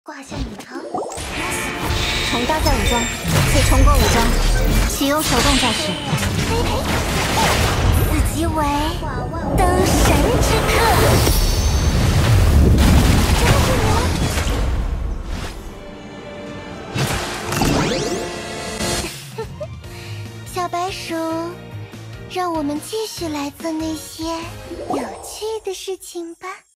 挂下隐藏， 重搭再武装，且重构武装，启用手动驾驶。 此即为登神之客。小白鼠，让我们继续来做那些有趣的事情吧。